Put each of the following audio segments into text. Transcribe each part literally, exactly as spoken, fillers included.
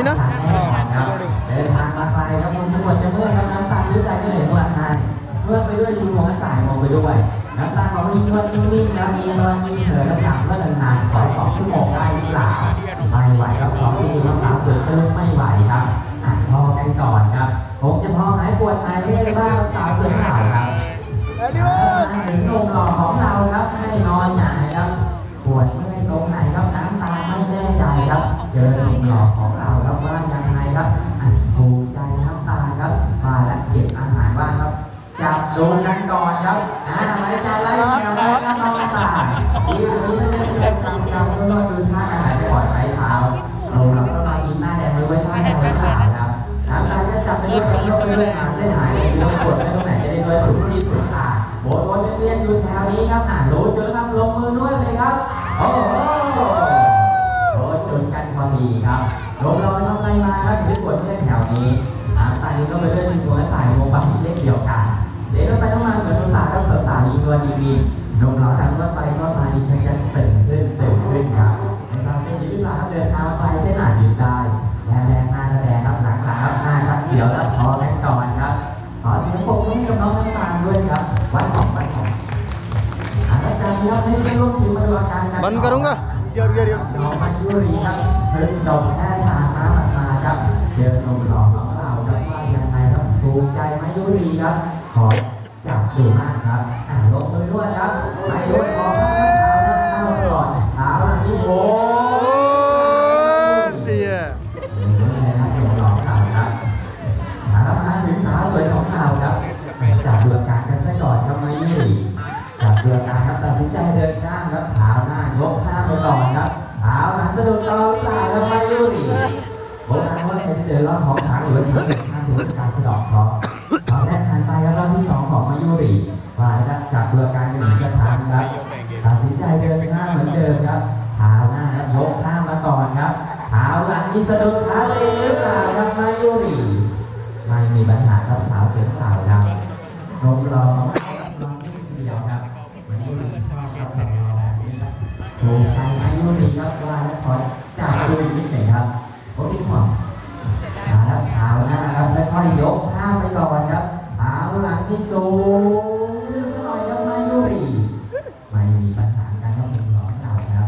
นะเดินทางมาไกลครับคุณผู้ชมจะเมื่อยครับน้ำตาลรู้ใจก็เลยนวดให้นวดไปด้วยชูหัวสายมองไปด้วยน้ำตาลบอกว่ายิ่งนวดยิ่งนิ่มนะมีนวดยิ่งเผลอแล้วอยากนวดนานๆขอสองชั่วโมงได้หรือเปล่าไม่ไหวครับสองที่รักษาสุดก็ไม่ไหวครับอ่ะพอกันก่อนครับผมจะพอหายปวดหายเมื่อยบ้างรักษาส่วนเข่าครับมาถึงนมหล่อของเราครับให้นอนหงายครับปวดเมื่อยตรงไหนครับน้ำตาไม่แน่ใจครับเจอนมหล่อของเราครับว่ายังไงครับถูกใจน้ำตาครับมาแล้วเก็บอาหารบ้างครับจับดูกันก่อนครับอ่าไว้จะไล่แนวไว้น้ำน้ำตาดีนี้ถ้าจะเล่นกำกับเพื่อดูท่าอาหารจะปล่อยไม้เท้าเราเราก็มากินหน้าแดงไว้ไว้ช่วยให้เราขาดครับน้ำตาจะจับไปด้วยกันยกไปด้วยหาเส้นหายเลยเราปวดไม่ตรงไหนจะได้ด้วยถูกที่ถูกทางโบนโบนเรียนอยู่แถวนี้ครับอ่ารู้เยอะครับลงมือนวดเลยครับโอ้โหโบนจนกันพอดีครับลงเราทำไรมาครับถึงปวดเมื่อยแถวนี้น้ำตาลก็ไปด้วยชุดหัวสายวงบังเช่นเดียวกันเดี๋ยวไปต้องมาเหมือนสาวๆต้องสาวๆยิงตัวยิงดีนมเราดันว่าไปก็มาดิฉันจะตื่นขึ้นตื่นขึ้นครับในซาเส้นยืดหลังเดินเท้าไปเส้นหนายืดได้แดงแดงหน้าแดงครับหลังหลังครับหน้าชัดเขียวแล้วพอแรงก่อนครับขอเสียงปรบมือให้กับน้องน้ำตาลด้วยครับวัดของวัดของอาจารย์ยอดให้ได้ร่วมทีมมาดูอาการกันบันกรุงอ่ะเดี๋ยวเดี๋ยวเดี๋ยวน้องมายุรีครับเพิ่งจบแค่สามน้ำมาครับเดินนมหล่อของเราครับว่ายังไงครับถูกใจมายุรีครับขอจับสูงมากครับอ่าลงมือด้วยครับไม่ด้วยพอครับเท้าหน้าเข้าก่อนเท้าหลังนี่โอ้ยเดี๋ยวนะครับเดี๋ยวลองกันครับมามาถึงสาวสวยของเราครับจับดูอาการกันซะก่อนครับมายุรีจับดูอาการครับตัดสินใจเดินข้างครับเท้าหน้ายกข้างไปก่อนครับเท้าหลังสะดุดต่อหรือเปล่าครับมายุรีโบราณว่าเป็นเดินรอบของช้างหรือว่าชีวิตข้างถือเป็นการสะดอกเคราะห์ตอนแรกผ่านไปครับรอบที่สองของมายุรีว่าครับจับดูอาการกันอีกสักครั้งครับตัดสินใจเดินข้างเหมือนเดิมครับเท้าหน้าครับยกข้างมาก่อนครับเท้าหลังนี่สะดุดเท้าเองหรือเปล่าครับมายุรีไม่มีปัญหาครับสาวเสียงเปล่าครับนมรอลองนิดเดียวครับมายุรีชอบครับแต่รอนี่ครับถูกใจมายุรีครับว่าแล้วขอจับดูนิดหนึ่งครับโอ้ที่หัวขาแล้วเท้าหน้าครับค่อยๆยกข้างไปก่อนครับเท้าหลังนี่สูงขึ้นสักหน่อยครับมายุรีไม่มีปัญหาการต้องเป็นร้อนเราครับ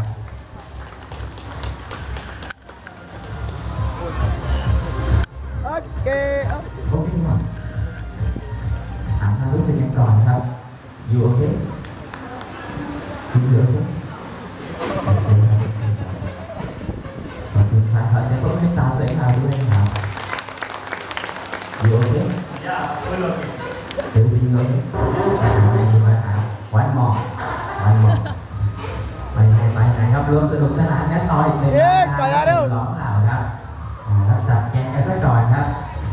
โอเคโอเคครับถามความรู้สึกกันก่อนครับอยู่โอเคอยู่โอเคขอบคุณครับขอเสียงปรบมือสาวสวยงามด้วยครับอยู่โอเคเดี๋ยวดีเลยไม่มีปัญหาวันหมอกวันหมอกไปไหนไปไหนครับรวมสนุกสนานกันต่ออีกหนึ่งนะครับร้องเหล่าครับรับจัดแกงกันสักก่อนครับ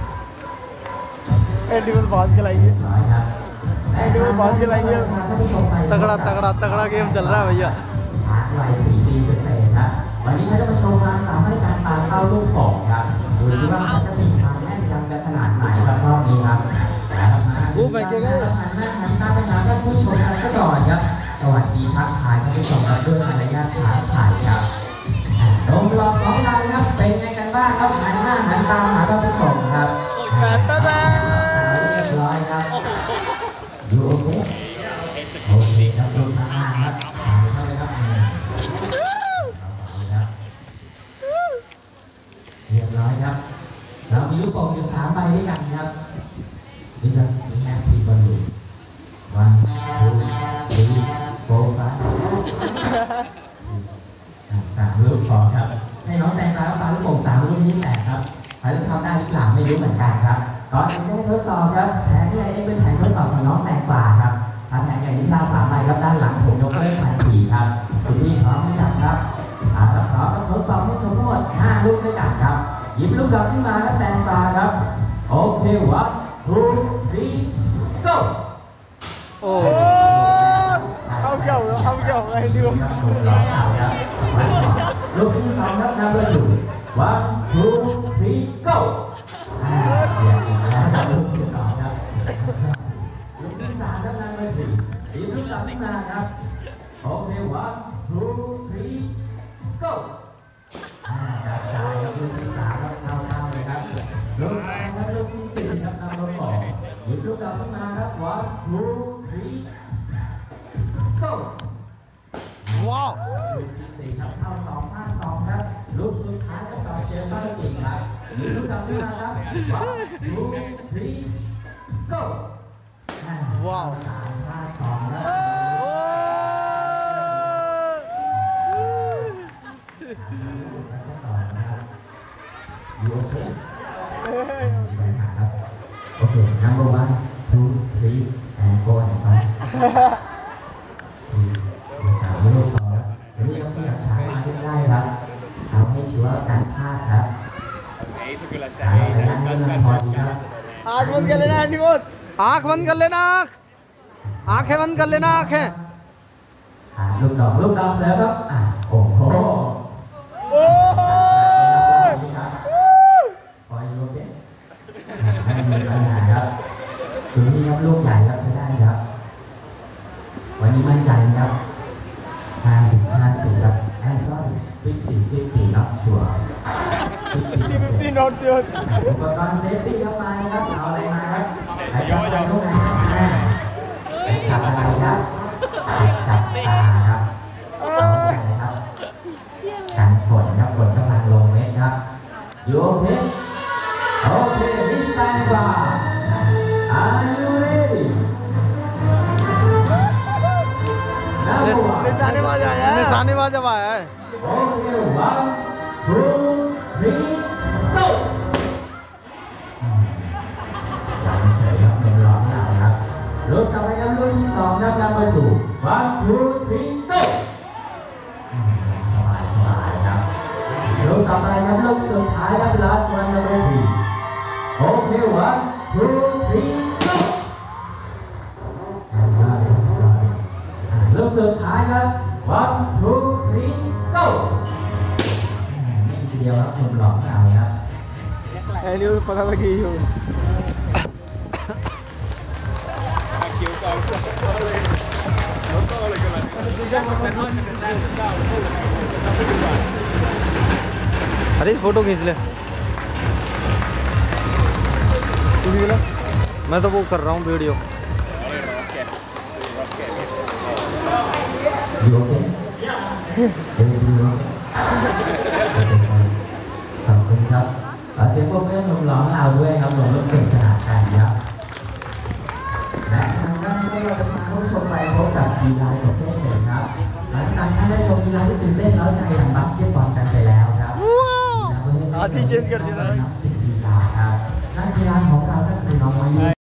เอ็นดูบอลกันอะไรเงี้ยเอ็นดูบอลกันอะไรเงี้ยตกระตกระตกระเกมจัลระไปเยอะวัยสี่ปีเศษๆครับวันนี้เขาจะมาโชว์ความสามารถในการปาเข้าลูกโป่งครับดูสิว่าเขาจะมีความแม่นยำกันขนาดไหนครับรอบนี้ครับดูไปเก่งเลยหันหน้าหันตาไปหาท่านผู้ชมกันซะก่อนครับสวัสดีทักทายท่านผู้ชมกันด้วยมารยาทช้าถ่ายครับนมหล่อของเราครับเป็นไงกันบ้างครับหันหน้าหันตาหาท่านผู้ชมครับเรียบร้อยครับอยู่โอเคโอเคครับดูทางล่างครับถ่ายเข้าไปครับเรียบร้อยครับเรามีลูกโป่งอยู่สามใบด้วยกันครับนี่จะมีแอปพลิบอลลูนวันทูทีโฟร์ไฟสามลูกพอครับให้น้องแตงตาปาลูกโป่งสามลูกนี้แตกครับใครต้องทำได้หรือเปล่าไม่รู้เหมือนกันครับก่อนจะได้ทดสอบครับแผงใหญ่นี่เป็นแผงทดสอบของน้องแตงกวาครับถ้าแผงใหญ่นี้เราสามใบครับด้านหลังผมยกเลิกทันทีครับคุณพี่พร้อมไหมครับอ่าพร้อมทดสอบให้ชมทั้งหมดห้าลูกด้วยกันครับหยิบลูกดอกขึ้นมาแล้วแตงตาครับโอเควันทูทีโก้โอ้เอาเก่าเอาเก่าไอ้ดิวลูกที่สองครับนับเลยวันทูทีโก้เชียร์อีกแล้วลูกที่สองครับลูกที่สามครับนับเลยหยิบลูกดอกขึ้นมาครับโอเควันทูทีโก้กระจายครับลูกที่สามครับเท่ายิบลูกดอกขึ้นมาครับ one two three go ว้าวลูกที่สี่ครับเข้าสองห้าสองครับลูกสุดท้ายก็ต่อเจอบ้านเก่งครับยิบลูกดอกขึ้นมาครับ one two three go ว้าวสามห้าสองครับสุดท้ายจะต่อนะครับยูโอเคครับโอเค number one two three and four and five สามลูกต่อครับเดี๋ยวนี้เราที่อยากช้ามาขึ้นได้ครับเอาให้ชัวร์การพลาดครับเอาไปนั่งเรื่องพอดีครับ आँख बंद कर लेना एंटीबॉस आँख बंद कर लेना आँख आँखें बंद कर लेना आँखें ลูกดอกลูกดอกเสือครับอ่ะโอ้โหโอ้ยพออยู่เด็กไม่มีปัญหาครับคุณนี่ครับลูกใหญ่ครับใช้ได้ครับวันนี้มั่นใจครับห้าสิบห้าสิบครับ I'm sorry fifty fifty not sure fifty fifty not sure อุปกรณ์เซฟตี้เข้ามาครับเอาอะไรมาครับไอ้ต้องใส่ลูกไหนไอ้จับอะไรครับจับตาครับเอาอย่างไรครับการฝนครับฝนกำลังลงเม็ดครับยูโอเคโอเค this time bar are you ready निशानेबाज आया है निशानेबाज अब आया है okay one two three go ยังเฉยครับเป็นร้องหนาวครับรุ่นต่อไปครับรุ่นที่สองครับ number two one two three go สบายสบายครับรุ่นต่อไปครับลูกสุดท้ายครับ last one number three โอเค one two three go ลูกสุดท้ายครับ one two three go นี่ทีเดียวครับชมหลอกเอาครับ एंटीबॉस पता लगी हो अरे फोटो खींच ले तू भी ला मैं तो वो कर रहा हूँ video You okay? Everything okay? ขอบคุณครับเสียงปรบมือหนุ่มร้องเราด้วยครับหนุ่มรู้สึกสนานกันครับและทางด้านนี้เราจะพาผู้ชมไปพบกับกีฬาประเภทหนึ่งครับหลังจากท่านได้ชมกีฬาที่ตื่นเต้นแล้วใจอย่างบาสเกตบอลกันไปแล้วครับกีฬาประเภทนี้เป็นกีฬาครับนักกีฬาของเราก็คือน้องมายุ